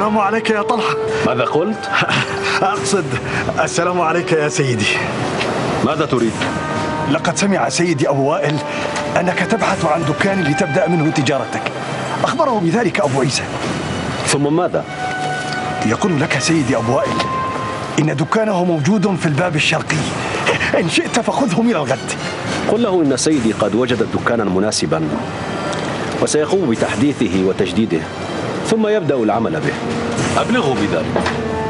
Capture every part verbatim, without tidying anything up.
السلام عليك يا طلحة. ماذا قلت؟ أقصد السلام عليك يا سيدي. ماذا تريد؟ لقد سمع سيدي أبو وائل أنك تبحث عن دكان لتبدأ منه تجارتك. أخبره بذلك أبو عيسى. ثم ماذا؟ يقول لك سيدي أبو وائل إن دكانه موجود في الباب الشرقي، إن شئت فخذه من الغد. قل له إن سيدي قد وجد دكانا مناسبا وسيقوم بتحديثه وتجديده، ثم يبدأ العمل به. أبلغه بذلك.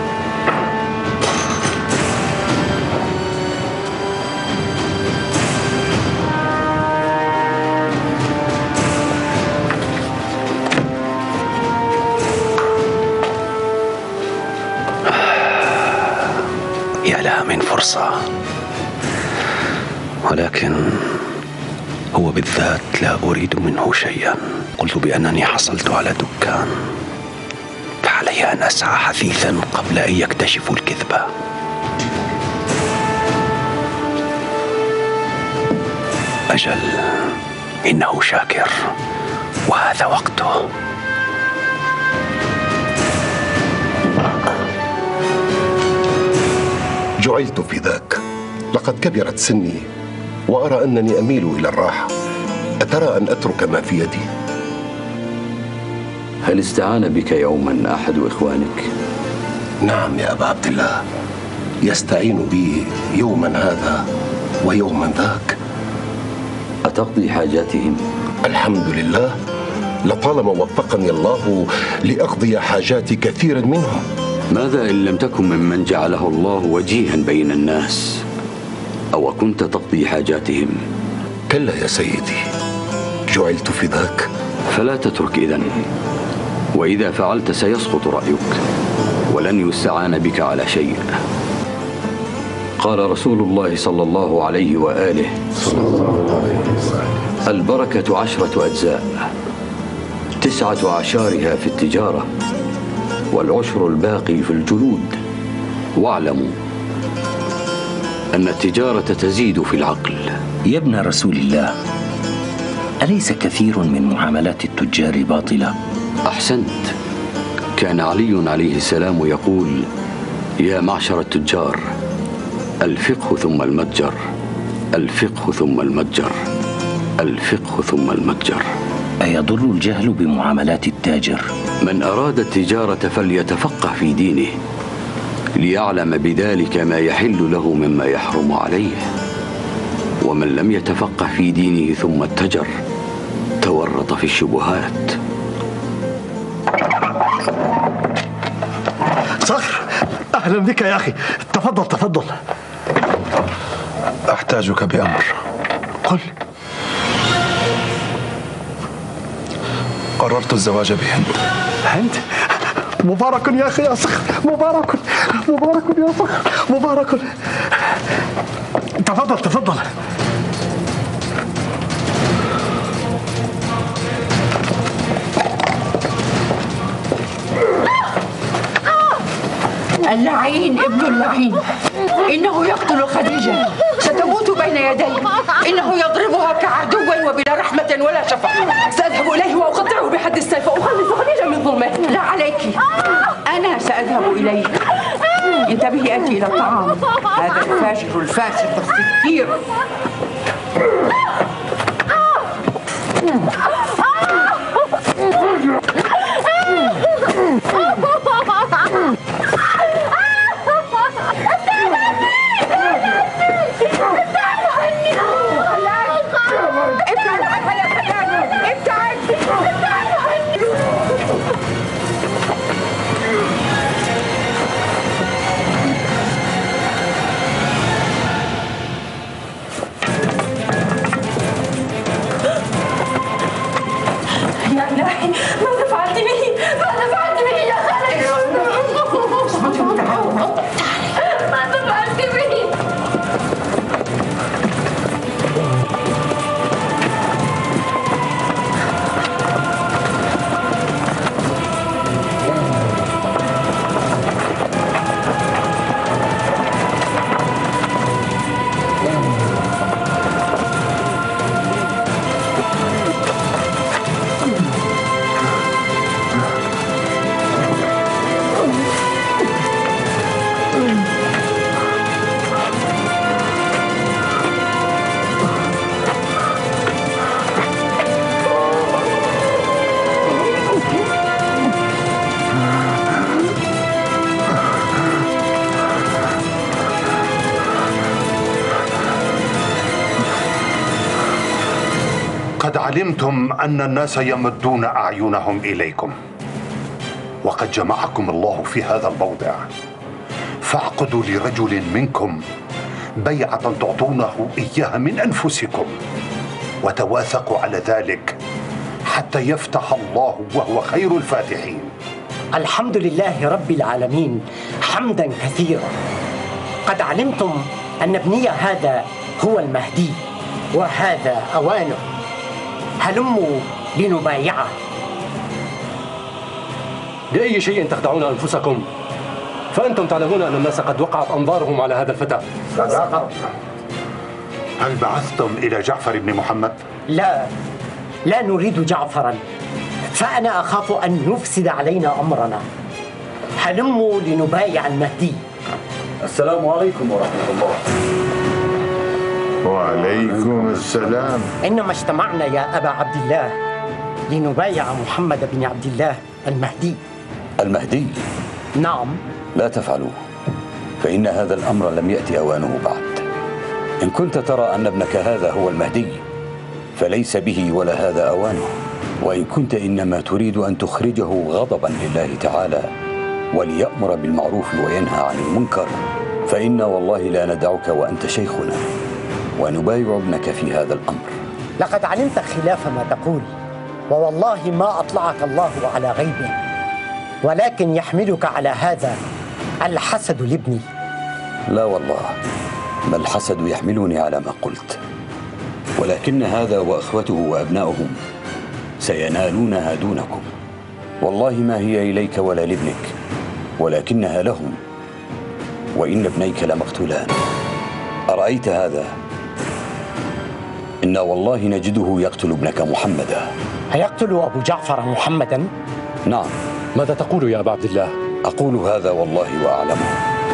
يا لها من فرصة، ولكن هو بالذات لا أريد منه شيئا. قلت بأنني حصلت على دكان، فعلي أن أسعى حثيثا قبل أن يكتشفوا الكذبة. أجل، إنه شاكر وهذا وقته. جعلت في ذاك. لقد كبرت سني وأرى أنني أميل إلى الراحة. أترى أن أترك ما في يدي؟ هل استعان بك يوما أحد إخوانك؟ نعم يا أبا عبد الله، يستعين بي يوما هذا ويوما ذاك. أتقضي حاجاتهم؟ الحمد لله، لطالما وفقني الله لأقضي حاجات كثير منهم. ماذا إن لم تكن ممن جعله الله وجيها بين الناس؟ أو كنت تقضي حاجاتهم؟ كلا يا سيدي، جعلت في ذاك. فلا تترك إذن، وإذا فعلت سيسقط رأيك ولن يستعان بك على شيء. قال رسول الله صلى الله عليه وآله: البركة عشرة أجزاء، تسعة أعشارها في التجارة، والعشر الباقي في الجلود. واعلموا أن التجارة تزيد في العقل. يا ابن رسول الله، أليس كثير من معاملات التجار باطلة؟ أحسنت. كان علي عليه السلام يقول: يا معشر التجار، الفقه ثم المتجر، الفقه ثم المتجر، الفقه ثم المتجر. أيضر الجهل بمعاملات التاجر؟ من أراد التجارة فليتفقه في دينه، ليعلم بذلك ما يحل له مما يحرم عليه. ومن لم يتفقه في دينه ثم اتجر تورط في الشبهات. صخر، أهلا بك يا أخي. تفضل تفضل. أحتاجك بأمر. قل. قررت الزواج بهند. هند؟ مبارك يا أخي يا صخر، مبارك مبارك يا صخر، مبارك. تفضل تفضل. اللعين ابن اللعين، إنه يقتل خديجة، ستموت بين يديه، إنه يضربها كعدو وبلا رحمة ولا شفقة. سأذهب إليه وأقطعه بحد السيف وأخلص خديجة من ظلمه. لا عليك، أنا سأذهب إليه. انتبهي أنت إلى الطعام، هذا الفاجر الفاسق السكير. علمتم أن الناس يمدون أعينهم إليكم، وقد جمعكم الله في هذا الموضع، فاعقدوا لرجل منكم بيعة تعطونه إياها من أنفسكم، وتواثقوا على ذلك حتى يفتح الله وهو خير الفاتحين. الحمد لله رب العالمين حمدا كثيرا. قد علمتم أن ابني هذا هو المهدي وهذا أوانه، هلموا لنبايعه. بأي شيء تخدعون أنفسكم؟ فأنتم تعلمون أن الناس قد وقعت أنظارهم على هذا الفتى. هل بعثتم إلى جعفر بن محمد؟ لا، لا نريد جعفرا، فأنا أخاف أن يفسد علينا أمرنا. هلموا لنبايع المهدي. السلام عليكم ورحمة الله. وعليكم السلام. إنما اجتمعنا يا أبا عبد الله لنبايع محمد بن عبد الله المهدي. المهدي؟ نعم. لا تفعلوه، فإن هذا الأمر لم يأتي أوانه بعد. إن كنت ترى أن ابنك هذا هو المهدي فليس به ولا هذا أوانه، وإن كنت إنما تريد أن تخرجه غضبا لله تعالى وليأمر بالمعروف وينهى عن المنكر، فإنا والله لا ندعك وأنت شيخنا ونبايع ابنك في هذا الأمر. لقد علمت خلاف ما تقول، ووالله ما أطلعك الله على غيبه، ولكن يحملك على هذا الحسد لابني. لا والله، ما الحسد يحملني على ما قلت، ولكن هذا وأخوته وأبناؤهم سينالونها دونكم. والله ما هي إليك ولا لابنك، ولكنها لهم، وإن ابنيك لمقتولان. أرأيت هذا؟ إنا والله نجده يقتل ابنك محمدا. هيقتل أبو جعفر محمدا؟ نعم. ماذا تقول يا أبا عبد الله؟ أقول هذا والله وأعلمه.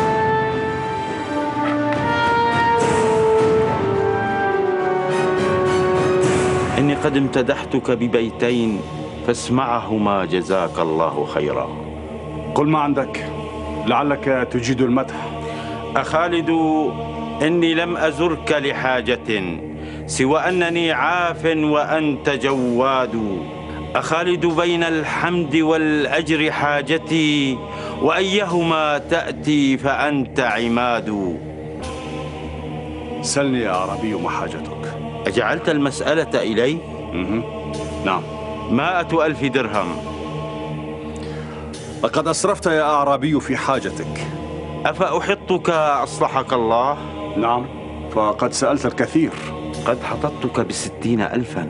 إني قد امتدحتك ببيتين فاسمعهما جزاك الله خيرا. قل ما عندك لعلك تجيد المدح. أخالد، إني لم أزرك لحاجة سوى أنني عاف وأنت جواد. أخالد، بين الحمد والأجر حاجتي، وأيهما تأتي فأنت عماد. سلني يا أعرابي ما حاجتك. أجعلت المسألة إلي؟ نعم. مائة ألف درهم. لقد أسرفت يا أعرابي في حاجتك. أفأحطك أصلحك الله؟ نعم، فقد سألت الكثير. قد حطتك بستين ألفا.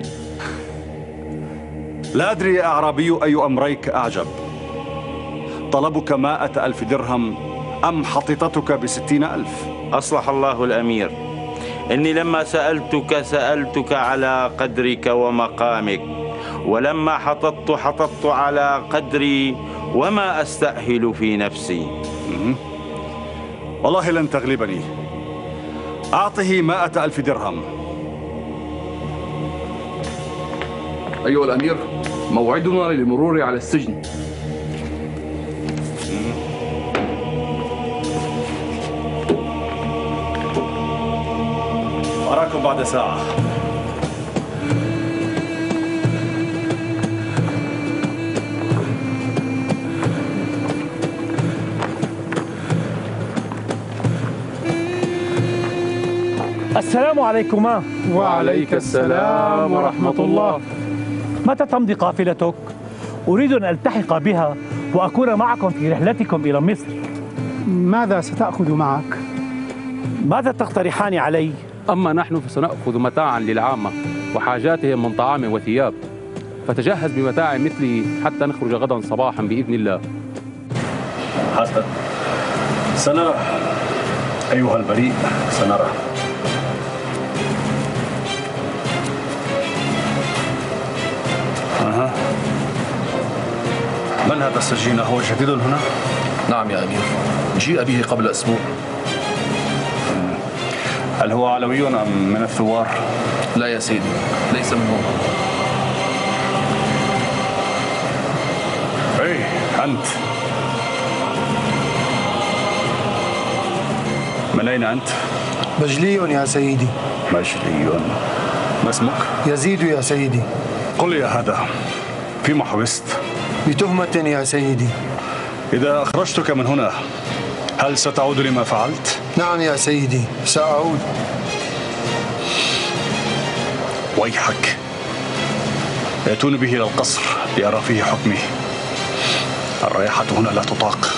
لا أدري يا أعرابي أي أمريك أعجب، طلبك مائة ألف درهم أم حطيتك بستين ألف؟ أصلح الله الأمير، إني لما سألتك سألتك على قدرك ومقامك، ولما حططت حططت على قدري وما أستأهل في نفسي. والله لن تغلبني. أعطه مائة ألف درهم. أيها الأمير، موعدنا للمرور على السجن. أراكم بعد ساعة. السلام عليكما. وعليك السلام ورحمة الله. متى تمضي قافلتك؟ أريد أن ألتحق بها وأكون معكم في رحلتكم إلى مصر. ماذا ستأخذ معك؟ ماذا تقترحان علي؟ أما نحن فسنأخذ متاعا للعامة وحاجاتهم من طعام وثياب، فتجهز بمتاع مثلي حتى نخرج غدا صباحا بإذن الله. حسنا، سنرى أيها البريء، سنرى. أها. من هذا السجين؟ هو جديد هنا؟ نعم يا أمير، جيء به قبل أسبوع. هل هو علوي أم من الثوار؟ لا يا سيدي، ليس منهم. أي أنت من أين أنت؟ بجلي يا سيدي. بجلي. ما اسمك؟ يزيد يا سيدي. قل لي يا هذا، فيما حبست؟ بتهمة يا سيدي. إذا أخرجتك من هنا هل ستعود لما فعلت؟ نعم يا سيدي سأعود. ويحك، يأتون به إلى القصر ليرى فيه حكمي. الرياحة هنا لا تطاق.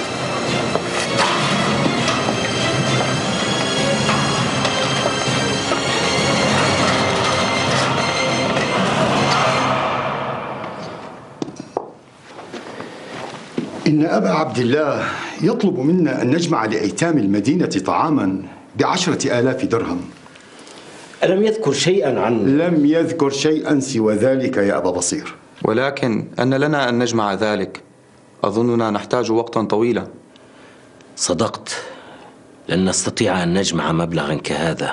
إن أبا عبد الله يطلب منا أن نجمع لأيتام المدينة طعاما بعشرة آلاف درهم. ألم يذكر شيئا عن؟ لم يذكر شيئا سوى ذلك يا أبا بصير. ولكن أن لنا أن نجمع ذلك. أظننا نحتاج وقتا طويلا. صدقت، لن نستطيع أن نجمع مبلغا كهذا.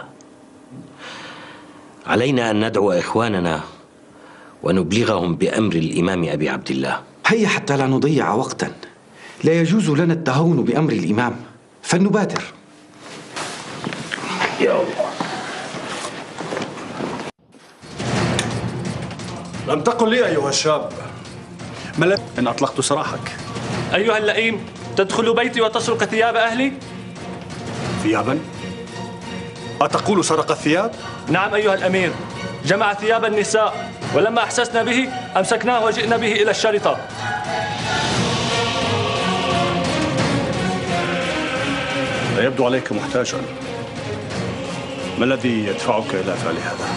علينا أن ندعو إخواننا ونبلغهم بأمر الإمام أبي عبد الله. هيا حتى لا نضيع وقتا، لا يجوز لنا التهاون بأمر الإمام، فلنبادر. يا الله. لم تقل لي أيها الشاب ما الذي إن أطلقت سراحك؟ أيها اللئيم، تدخل بيتي وتسرق ثياب أهلي؟ ثيابا؟ أتقول سرق الثياب؟ نعم أيها الأمير، جمع ثياب النساء، ولما أحسسنا به أمسكناه وجئنا به إلى الشرطة. لا يبدو عليك محتاجا. ما الذي يدفعك إلى فعل هذا؟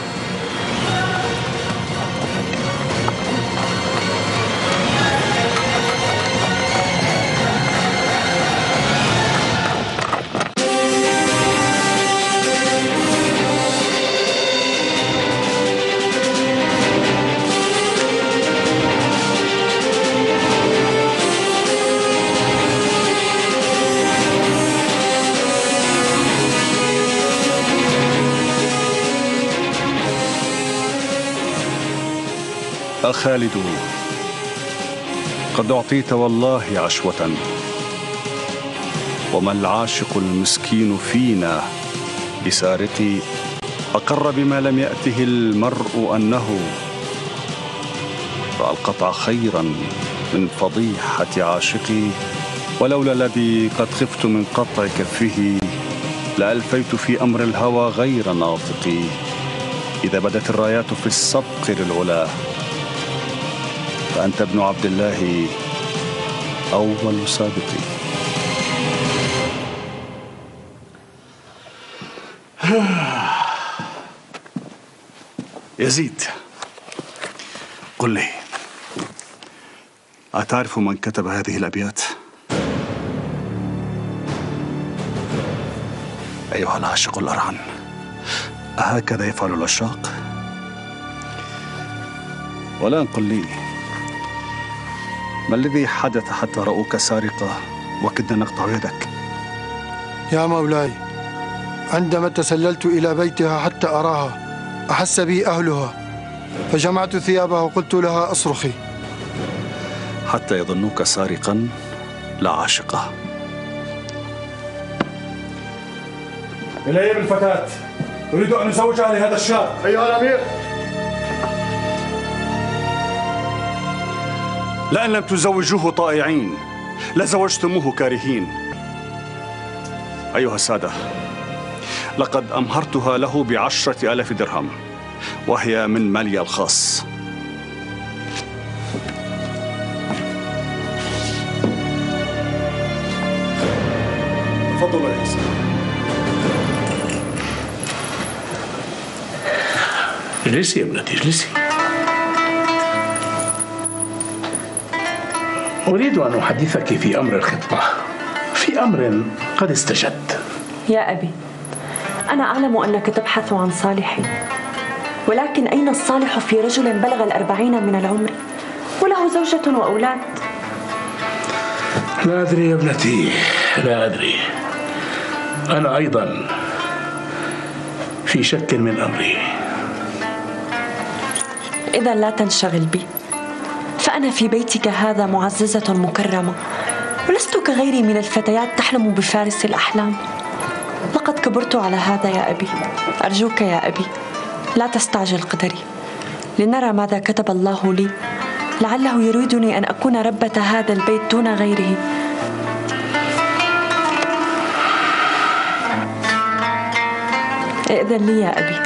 خالد، قد أعطيت والله عشوة، وما العاشق المسكين فينا بسارقي أقر بما لم يأته المرء أنه رأى القطع خيرا من فضيحة عاشقي، ولولا الذي قد خفت من قطع كفه لألفيت في أمر الهوى غير ناطقي. إذا بدت الرايات في السبق للعلا فأنت ابن عبد الله أول سابقي. يزيد، قل لي، أتعرف من كتب هذه الأبيات؟ أيها العاشق الأرعن، أهكذا يفعل العشاق؟ والآن قل لي، ما الذي حدث حتى رأوك سارقة وكدنا نقطع يدك؟ يا مولاي، عندما تسللت إلى بيتها حتى أراها أحس بي أهلها، فجمعت ثيابها وقلت لها أصرخي حتى يظنوك سارقا لا عاشقة. إلي بالفتاة، أريد أن أزوجها لهذا الشاب. أيها الأمير. لأن لم تزوجوه طائعين لزوجتموه كارهين. أيها السادة، لقد أمهرتها له بعشرة آلاف درهم، وهي من مالي الخاص. تفضل يا سيدي. اجلسي يا ابنتي، اجلسي. أريد أن أحدثك في أمر الخطبة، في أمر قد استجد. يا أبي، أنا أعلم أنك تبحث عن صالح، ولكن أين الصالح في رجل بلغ الأربعين من العمر وله زوجة وأولاد؟ لا أدري يا ابنتي، لا أدري. أنا أيضا في شك من أمري. إذا لا تنشغل بي، فأنا في بيتك هذا معززة مكرمة، ولست كغيري من الفتيات تحلم بفارس الأحلام. لقد كبرت على هذا يا أبي، أرجوك يا أبي لا تستعجل قدري، لنرى ماذا كتب الله لي، لعله يريدني أن أكون ربة هذا البيت دون غيره. ائذن لي يا أبي.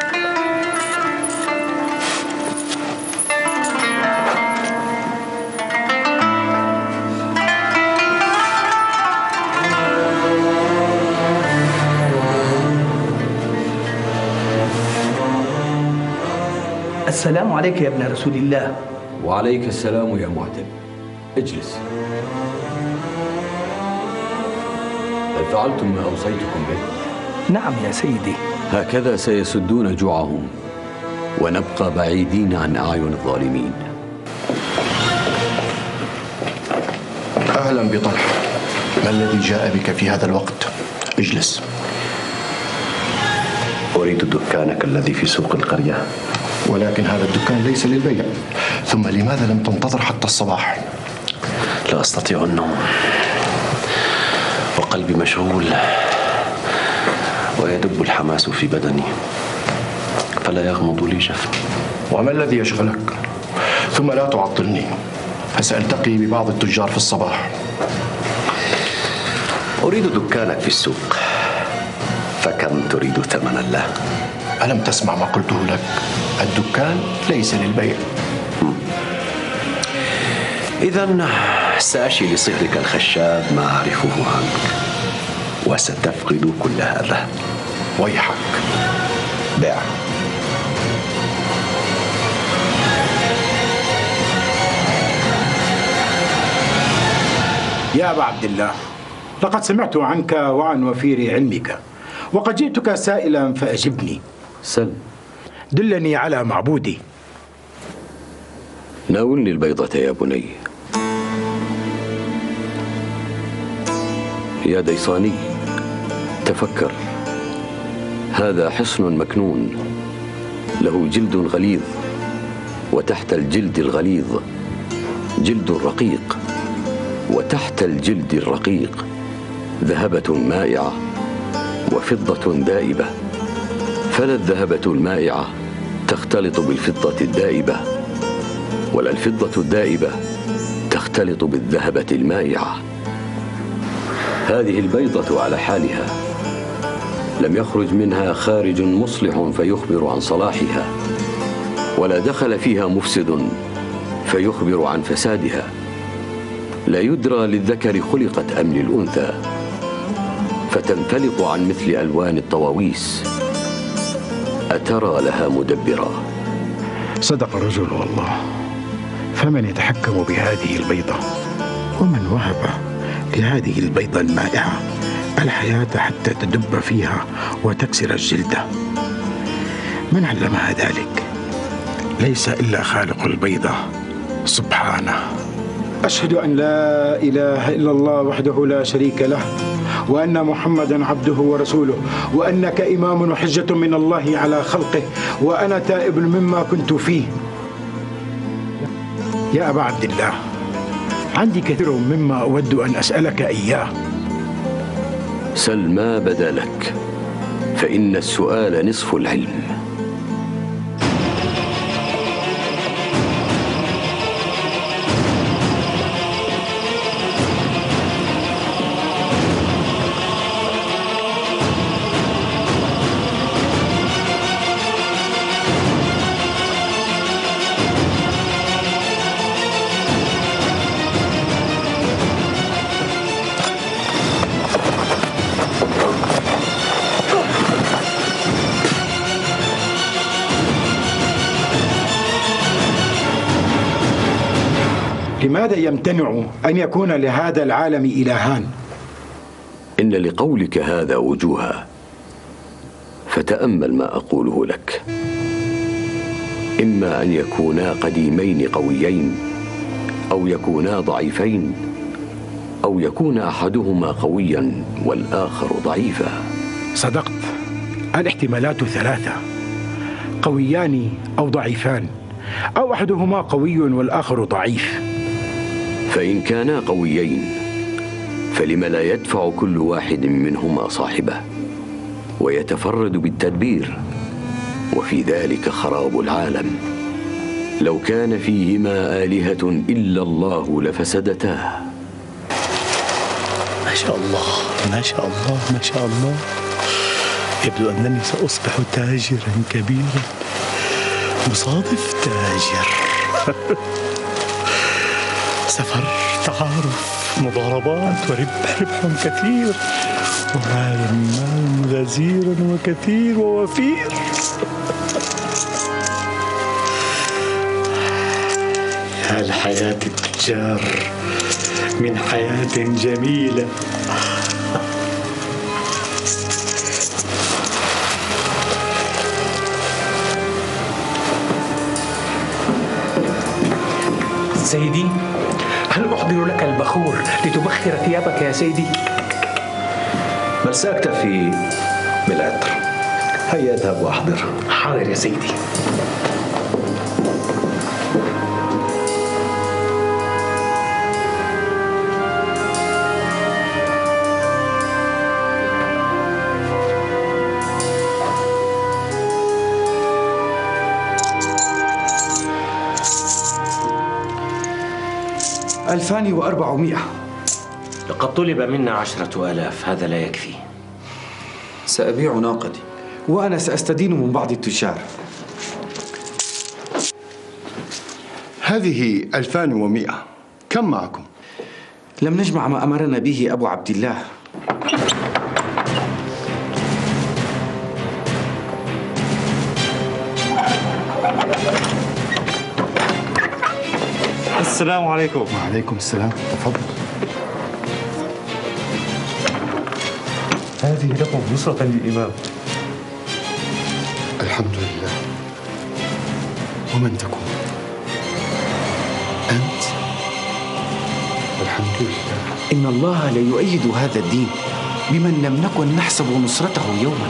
السلام عليك يا ابن رسول الله. وعليك السلام يا معتب. اجلس. هل فعلتم ما أوصيتكم به؟ نعم يا سيدي. هكذا سيسدون جوعهم ونبقى بعيدين عن أعين الظالمين. أهلا بطلحة. ما الذي جاء بك في هذا الوقت؟ اجلس. أريد دكانك الذي في سوق القرية. ولكن هذا الدكان ليس للبيع. ثم لماذا لم تنتظر حتى الصباح؟ لا أستطيع النوم، وقلبي مشغول، ويدب الحماس في بدني، فلا يغمض لي جفني. وما الذي يشغلك؟ ثم لا تعطلني، فسألتقي ببعض التجار في الصباح. أريد دكانك في السوق، فكم تريد ثمنا له؟ ألم تسمع ما قلته لك؟ الدكان ليس للبيع. إذن سأشي لصهرك الخشاب ما أعرفه عنك، وستفقد كل هذا. ويحك. بيع. يا أبا عبد الله، لقد سمعت عنك وعن وفير علمك، وقد جئتك سائلا فأجبني. سل. دلني على معبودي. ناولني البيضة يا بني. يا ديصاني، تفكر، هذا حصن مكنون له جلد غليظ، وتحت الجلد الغليظ جلد رقيق، وتحت الجلد الرقيق ذهبة مائعة وفضة دائبة، فلا الذهبة المائعة تختلط بالفضة الدائبة، ولا الفضة الدائبة تختلط بالذهبة المائعة. هذه البيضة على حالها، لم يخرج منها خارج مصلح فيخبر عن صلاحها، ولا دخل فيها مفسد فيخبر عن فسادها. لا يدرى للذكر خلقت أم للأنثى، فتنفلق عن مثل ألوان الطواويس. أترى لها مدبرا؟ صدق الرجل والله. فمن يتحكم بهذه البيضة؟ ومن وهب لهذه البيضة المائعة الحياة حتى تدب فيها وتكسر الجلد؟ من علمها ذلك؟ ليس إلا خالق البيضة سبحانه. أشهد أن لا إله إلا الله وحده لا شريك له، وأن محمدا عبده ورسوله، وأنك إمام وحجة من الله على خلقه، وأنا تائب مما كنت فيه. يا أبا عبد الله، عندي كثير مما أود أن أسألك إياه. سل ما بدا لك، فإن السؤال نصف العلم. لماذا يمتنع أن يكون لهذا العالم إلهان؟ إن لقولك هذا وجوها، فتأمل ما أقوله لك. إما أن يكونا قديمين قويين، أو يكونا ضعيفين، أو يكون أحدهما قويا والآخر ضعيفا. صدقت، الاحتمالات ثلاثة: قويان أو ضعيفان، أو أحدهما قوي والآخر ضعيف. فإن كانا قويين فلم لا يدفع كل واحد منهما صاحبه ويتفرد بالتدبير، وفي ذلك خراب العالم. لو كان فيهما آلهة إلا الله لفسدتا. ما شاء الله ما شاء الله ما شاء الله، يبدو أنني سأصبح تاجرا كبيرا. مصادف تاجر. سفر، تعارف، مضاربات، وربح ربح كثير، ومال مال غزير وكثير ووفير. يا الحياة التجار من حياة جميلة. سيدي، هل أحضر لك البخور لتبخر ثيابك يا سيدي؟ بل سأكتفي بالعطر. هيا اذهب وأحضر. حاضر يا سيدي. ألفان وأربعمائة. لقد طلب منا عشرة آلاف، هذا لا يكفي. سأبيع ناقتي وأنا سأستدين من بعض التجار. هذه ألفان ومئة. كم معكم؟ لم نجمع ما أمرنا به أبو عبد الله. السلام عليكم. وعليكم السلام، تفضل. هذه لكم نصرة للإمام. الحمد لله. ومن تكون؟ أنت؟ الحمد لله. إن الله ليؤيد هذا الدين بمن لم نكن نحسب نصرته يوما.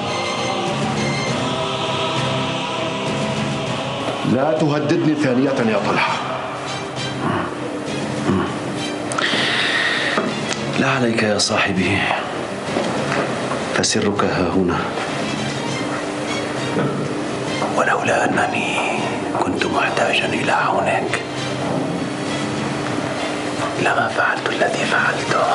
لا تهددني ثانية يا طلحة. لا عليك يا صاحبي، فسرك ها هنا. ولولا أنني كنت محتاجا إلى عونك لما فعلت الذي فعلته.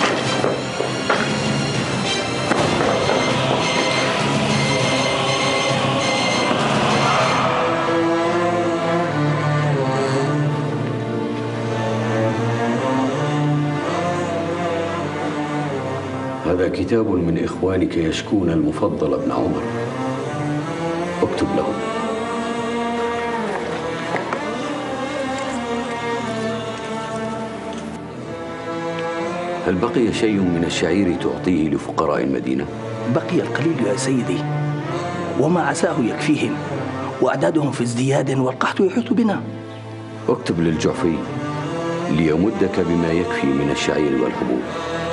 هذا كتاب من إخوانك يشكون المفضل ابن عمر، اكتب لهم. هل بقي شيء من الشعير تعطيه لفقراء المدينة؟ بقي القليل يا سيدي، وما عساه يكفيهم، وأعدادهم في ازدياد والقحط يحيط بنا. اكتب للجعفي ليمدك بما يكفي من الشعير والحبوب.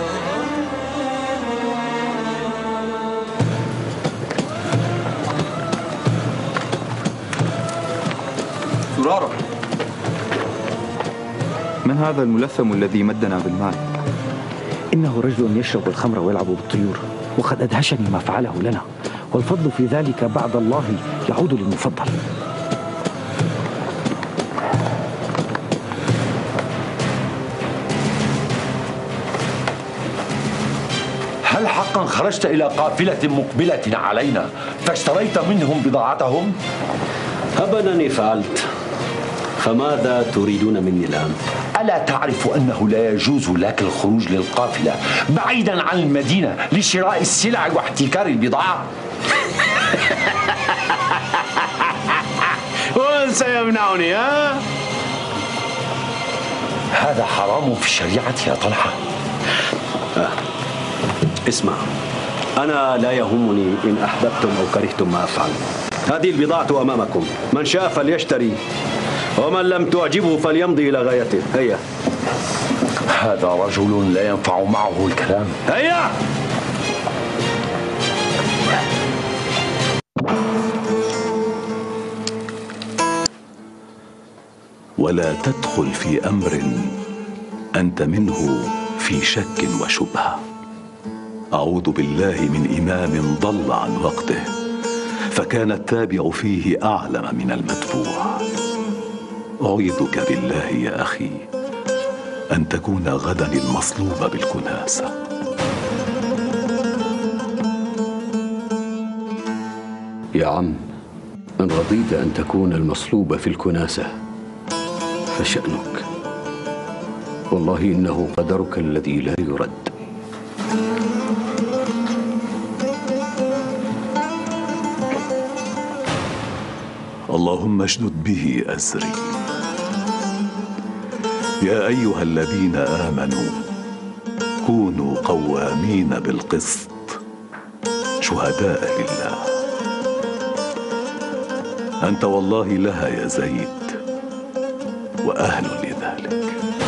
زرارة، من هذا الملثم الذي مدنا بالمال؟ إنه رجل يشرب الخمر ويلعب بالطيور، وقد أدهشني ما فعله لنا، والفضل في ذلك بعد الله يعود للمفضل. هل حقا خرجت إلى قافلة مقبلة علينا فاشتريت منهم بضاعتهم؟ أبدا فعلت، فماذا تريدون مني الآن؟ ألا تعرف أنه لا يجوز لك الخروج للقافلة بعيدا عن المدينة لشراء السلع واحتكار البضاعة؟ ومن سيمنعني؟ ها؟ هذا حرام في الشريعة يا طلحة. آه. اسمع، أنا لا يهمني إن أحببتم أو كرهتم ما أفعل. هذه البضاعة أمامكم، من شاء فليشتري، ومن لم تعجبه فليمضي إلى غايته. هيا. هذا رجل لا ينفع معه الكلام. هيا. ولا تدخل في أمر أنت منه في شك وشبهة. أعوذ بالله من إمام ضل عن وقته فكان التابع فيه أعلم من المتبوع. أعيذك بالله يا أخي أن تكون غدا المصلوب بالكناسة. يا عم، إن رضيت أن تكون المصلوب في الكناسة فشأنك، والله إنه قدرك الذي لا يرد. اللهم اشدد به أزري. يا أيها الذين آمنوا كونوا قوامين بالقسط شهداء لله. أنت والله لها يا زيد وأهل لذلك.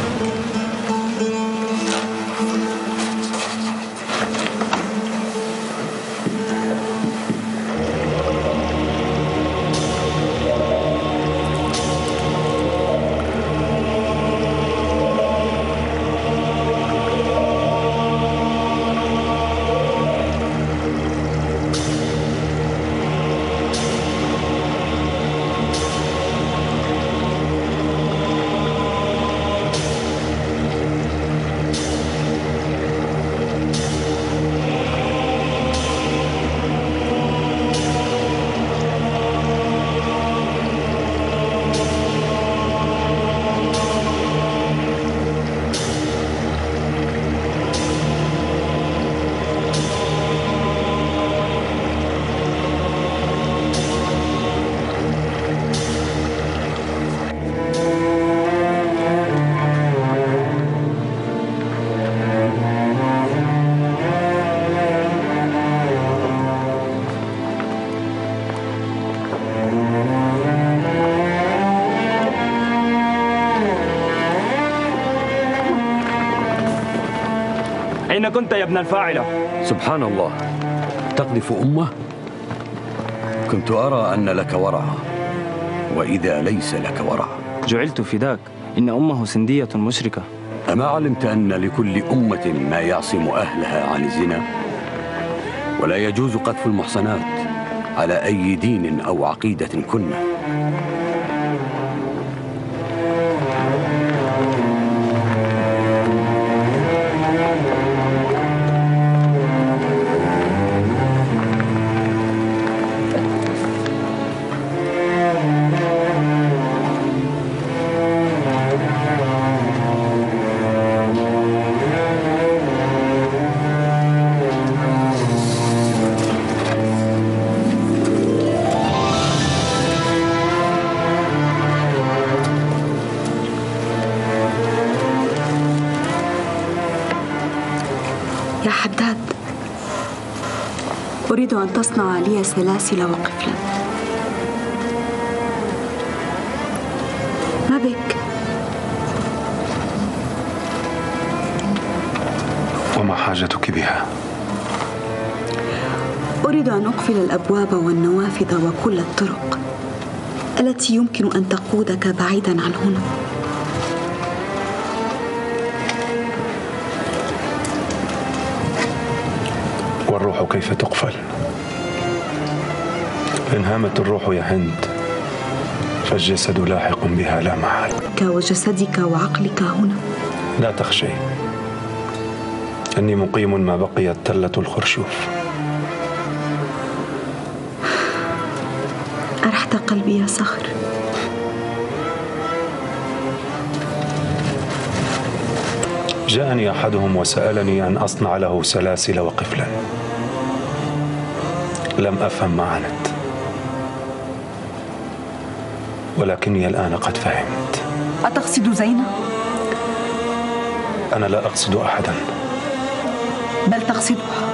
أين كنت يا ابن الفاعلة؟ سبحان الله، تقذف أمه؟ كنت أرى أن لك ورع، وإذا ليس لك ورع. جعلت فداك، إن أمه سندية مشركة. أما علمت أن لكل أمة ما يعصم أهلها عن الزنا؟ ولا يجوز قذف المحصنات على أي دين أو عقيدة كنا. يا حداد، أريد أن تصنع لي سلاسل وقفلا. ما بك؟ وما حاجتك بها؟ أريد أن أقفل الأبواب والنوافذ وكل الطرق التي يمكن أن تقودك بعيدا عن هنا. والروح كيف تقفل؟ إن هامت الروح يا هند فالجسد لاحق بها لا محال. وجسدك وعقلك هنا. لا تخشي، إني مقيم ما بقيت تلة الخرشوف. أرحت قلبي يا صخر. جاءني أحدهم وسألني أن أصنع له سلاسل وقفلا. لم أفهم ما عنت، ولكني الآن قد فهمت. أتقصد زينة؟ أنا لا أقصد أحدا، بل تقصدها.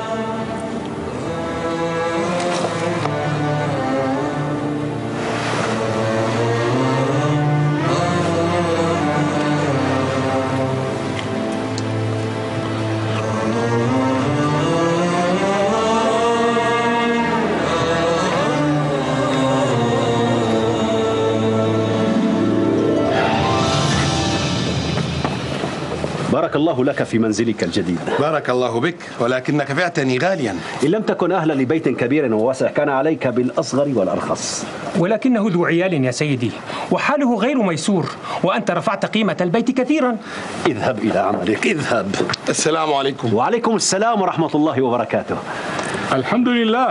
بارك بارك الله لك في منزلك الجديد. بارك الله بك، ولكنك بعتني غاليا. إن لم تكن أهلا لبيت كبير وواسع كان عليك بالأصغر والأرخص. ولكنه ذو عيال يا سيدي، وحاله غير ميسور، وأنت رفعت قيمة البيت كثيرا. اذهب إلى عملك، اذهب. السلام عليكم. وعليكم السلام ورحمة الله وبركاته. الحمد لله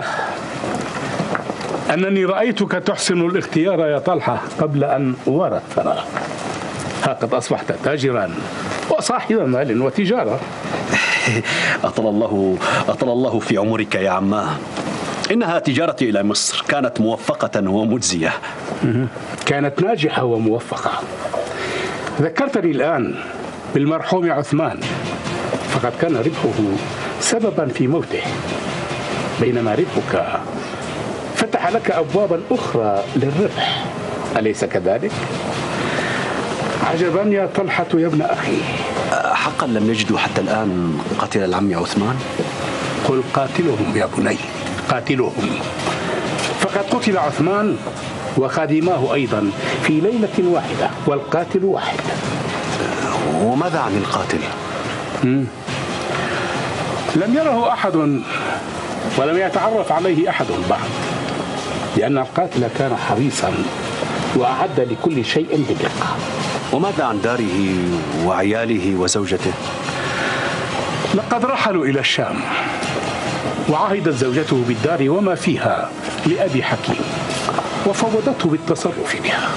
أنني رأيتك تحسن الاختيار يا طلحة قبل أن أورى الثراء. ها قد أصبحت تاجرا وصاحب مال وتجارة. أطل الله أطل الله في عمرك يا عماه. إنها تجارتي إلى مصر كانت موفقة ومجزية. كانت ناجحة وموفقة. ذكرتني الآن بالمرحوم عثمان، فقد كان ربحه سببا في موته، بينما ربحك فتح لك أبوابا أخرى للربح، أليس كذلك؟ عجبا يا طلحة يا ابن أخي. حقا لم يجدوا حتى الآن قاتل العم عثمان؟ قل قاتلهم يا بني، قاتلهم. فقد قتل عثمان وخادماه أيضا في ليلة واحدة، والقاتل واحد. وماذا عن القاتل؟ مم. لم يره أحد ولم يتعرف عليه أحد بعد، لأن القاتل كان حريصا وأعد لكل شيء بدقة. وماذا عن داره وعياله وزوجته؟ لقد رحلوا إلى الشام، وعهدت زوجته بالدار وما فيها لأبي حكيم، وفوضته بالتصرف بها.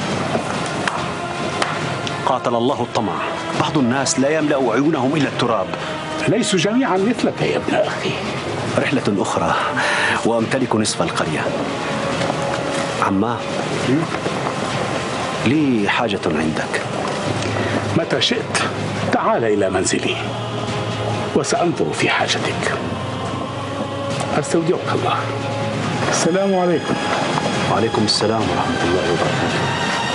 قاتل الله الطمع، بعض الناس لا يملأ عيونهم إلا التراب. ليسوا جميعا مثلك يا ابن أخي. رحلة أخرى وأمتلك نصف القرية. عماه، لي حاجة عندك. متى شئت تعال إلى منزلي وسأنظر في حاجتك. أستودعك الله. السلام عليكم. وعليكم السلام ورحمة الله وبركاته.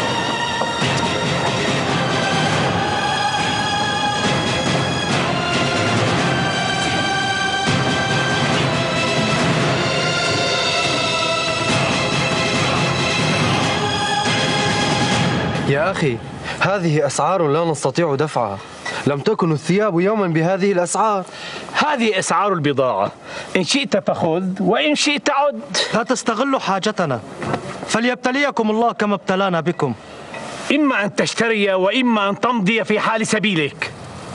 يا أخي، هذه أسعار لا نستطيع دفعها. لم تكن الثياب يوما بهذه الأسعار. هذه أسعار البضاعة، إن شئت فخذ وإن شئت عد. لا تستغلوا حاجتنا، فليبتليكم الله كما ابتلانا بكم. إما أن تشتري وإما أن تمضي في حال سبيلك.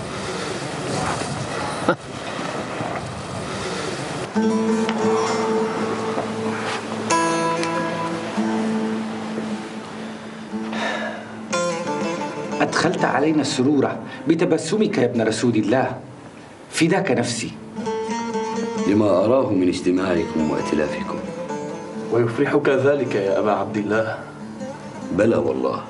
أدخلت علينا السرور بتبسمك يا ابن رسول الله، فداك نفسي. لما أراه من اجتماعكم وائتلافكم. ويفرحك ذلك يا أبا عبد الله؟ بلى والله،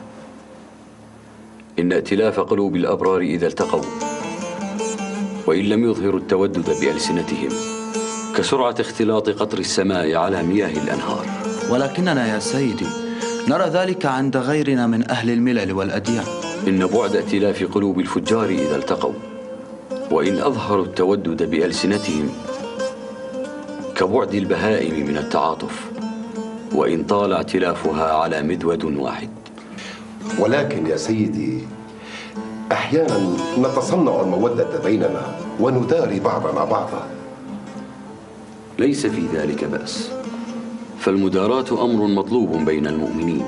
إن ائتلاف قلوب الأبرار إذا التقوا وإن لم يظهروا التودد بألسنتهم كسرعة اختلاط قطر السماء على مياه الأنهار. ولكننا يا سيدي نرى ذلك عند غيرنا من أهل الملل والأديان. إن بعد ائتلاف قلوب الفجار إذا التقوا وإن أظهروا التودد بألسنتهم كبعد البهائم من التعاطف وإن طال ائتلافها على مذود واحد. ولكن يا سيدي، أحيانا نتصنع المودة بيننا ونداري بعضنا بعضا. ليس في ذلك بأس، فالمداراة أمر مطلوب بين المؤمنين،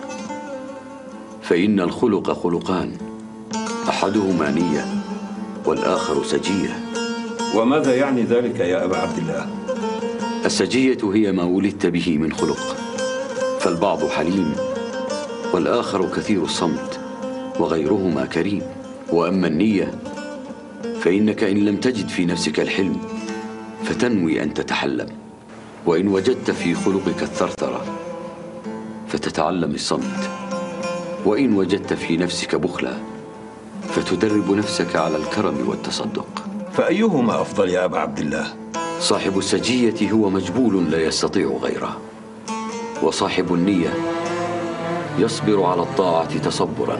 فإن الخلق خلقان، أحدهما نية والآخر سجية. وماذا يعني ذلك يا أبا عبد الله؟ السجية هي ما ولدت به من خلق، فالبعض حليم والآخر كثير الصمت وغيرهما كريم. وأما النية فإنك إن لم تجد في نفسك الحلم فتنوي أن تتحلم، وإن وجدت في خلقك الثرثرة فتتعلم الصمت، وإن وجدت في نفسك بخلا فتدرب نفسك على الكرم والتصدق. فأيهما أفضل يا أبا عبد الله؟ صاحب السجية هو مجبول لا يستطيع غيره، وصاحب النية يصبر على الطاعة تصبرا،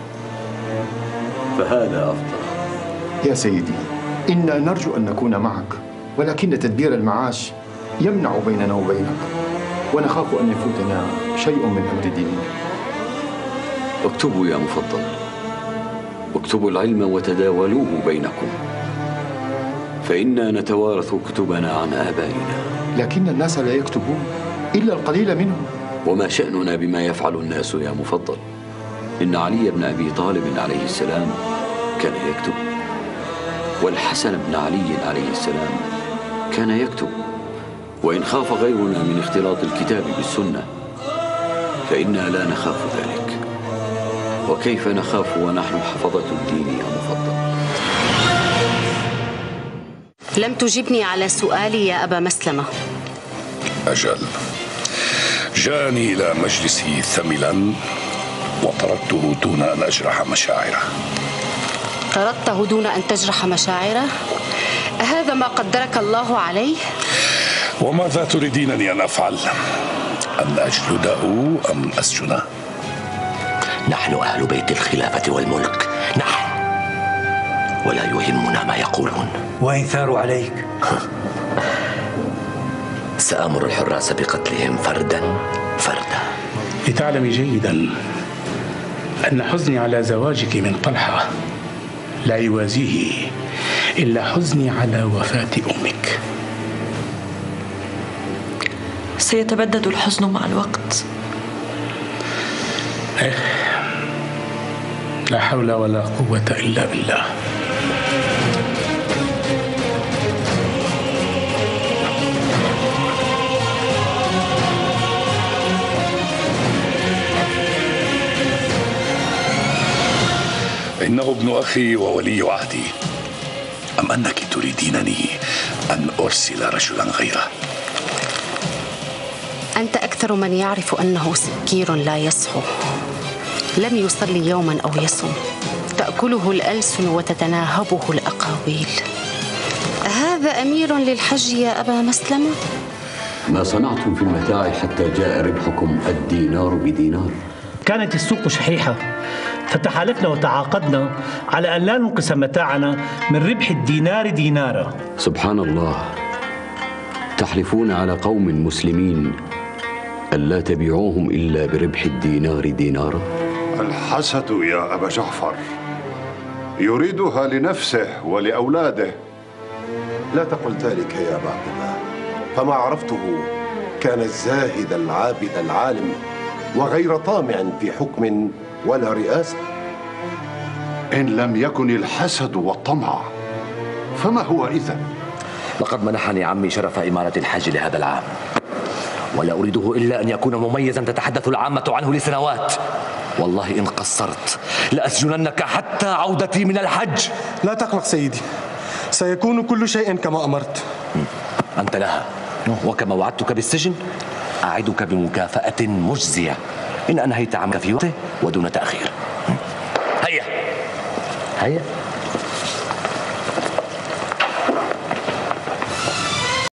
فهذا أفضل. يا سيدي، إنا نرجو أن نكون معك، ولكن تدبير المعاش يمنع بيننا وبينك، ونخاف أن يفوتنا شيء من أمر ديننا. اكتبوا يا مفضل، واكتبوا العلم وتداولوه بينكم، فإنا نتوارث كتبنا عن آبائنا. لكن الناس لا يكتبون إلا القليل منهم. وما شأننا بما يفعل الناس يا مفضل؟ إن علي بن أبي طالب عليه السلام كان يكتب، والحسن بن علي عليه السلام كان يكتب، وإن خاف غيرنا من اختلاط الكتاب بالسنة فإنا لا نخاف ذلك. وكيف نخاف ونحن حفظة الدين يا مفضل؟ لم تجبني على سؤالي يا أبا مسلمة. أجل، جاءني إلى مجلسي ثملا وطردته دون أن أجرح مشاعره. طردته دون أن تجرح مشاعره؟ هذا ما قدرك الله عليه؟ وماذا تريدينني أن أفعل؟ أن أجلده أم أسجنه؟ نحن أهل بيت الخلافة والملك، نحن، ولا يهمنا ما يقولون. وإن ثاروا عليك؟ سأمر الحراس بقتلهم فردا فردا. لتعلمي جيدا أن حزني على زواجك من طلحة لا يوازيه إلا حزني على وفاة أمك. سيتبدد الحزن مع الوقت. إيه، لا حول ولا قوة إلا بالله. إنه ابن أخي وولي عهدي، أم أنك تريدينني أن أرسل رجلا غيره؟ أنت أكثر من يعرف أنه سكير لا يصحو، لم يصلي يوما أو يصم، تأكله الألسن وتتناهبه الأقاويل. هذا أمير للحج يا أبا مسلمة؟ ما صنعتم في المتاع حتى جاء ربحكم الدينار بدينار؟ كانت السوق شحيحة، فتحالفنا وتعاقدنا على أن لا ننقص متاعنا من ربح الدينار دينارا. سبحان الله، تحلفون على قوم مسلمين ألا تبيعوهم إلا بربح الدينار دينارا؟ الحسد يا أبا جعفر، يريدها لنفسه ولأولاده. لا تقل ذلك يا أبا عبد الله، فما عرفته كان الزاهد العابد العالم وغير طامع في حكم ولا رئاسة. إن لم يكن الحسد والطمع فما هو إذن؟ لقد منحني عمي شرف إمارة الحج لهذا العام، ولا أريده إلا أن يكون مميزا تتحدث العامة عنه لسنوات. والله إن قصرت لأسجننك حتى عودتي من الحج. لا تقلق سيدي، سيكون كل شيء كما أمرت. أنت لها، وكما وعدتك بالسجن أعدك بمكافأة مجزية إن أنهيت عملك في وقته ودون تأخير. هيا هيا.